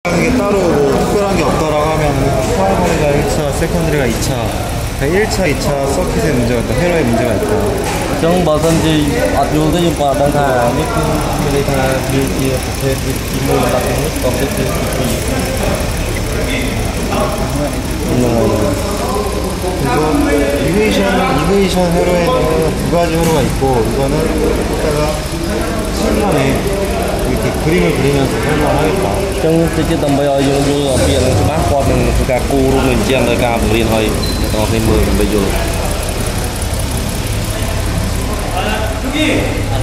이게 따로 뭐 특별한 게 없다라고 하면 프라이머리가 1차, 세컨드리가 2차, 1차, 2차 서킷에 문제가 있다, 회로에 문제가 있다. trong bảo thân thì ạt vô tới dùng đang thả nước đây thả như kia thế thì mua là đặt nước còn cái thứ 이거 이그니션 회로에는 두 가지 회로가 있고 이거는 이따가 실전에 이렇게 그림을 그리면서 설명하겠다. trong cái tầm bây giờ dùng ở biển smart quad mình cả cù luôn mình chen tới cả biển hơi to thêm 10 bây giờ